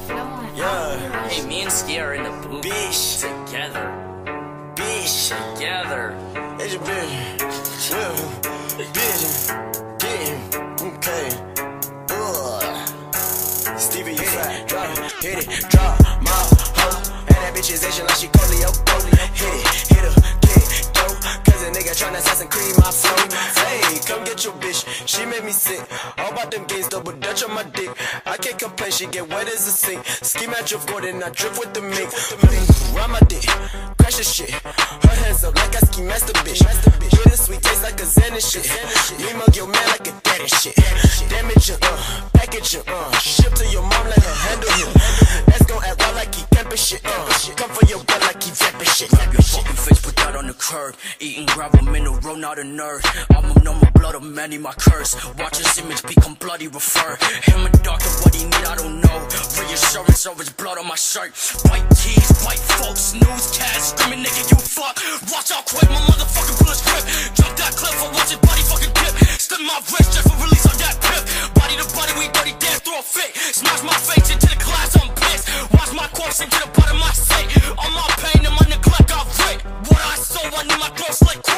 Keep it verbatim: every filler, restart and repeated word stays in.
Yeah. Hey, me and Ski are in the booth. Bitch. Together. Bitch. Together. It's your bitch. Well, bitch. Damn. Okay. Ugh. Stevie, you fat. Drop it. Hit it. Drop my hoe. And that bitch is Asian like she Colio. Hit it. Hit her. Get it. Go. Cause a nigga tryna Assassin's Creed my flow. Hey, come get your bitch. She made me sick. All about them games, double dutch on my dick. I can't complain, she get wet as a sink. Ski match your foot and I drip with the mink. Ride my dick, crash the shit. Her hands up like I ski master bitch. Get a sweet taste like a Zen and shit. Me mug your man like a dad and shit. Damage her, uh, package her, uh. Ship to your mom, let her handle him. Let's go act wild like he camping shit, uh. Come for your butt like he vamping shit. Grab your fucking face, put that on the curb. Eating gravel, mineral, roll not a nerd. I'm a normal blood of many, my curse. Watch his image become bloody, refer. Him a doctor, what he need, I don't know. Reassurance of his blood on my shirt. White tees, white folks, newscast. Screaming nigga, you fuck. Watch out quick, my motherfucking bullet's grip. Jump that cliff, I watch his body fucking dip. Slip my wrist just for release on that pip. Body to body, we dirty, damn, throw a fit. Smash my face into the glass, I'm pissed. Watch my corpse into the bottom of my sink. All my pain and my neglect, I rape. What I sow, I need my throat slit quick.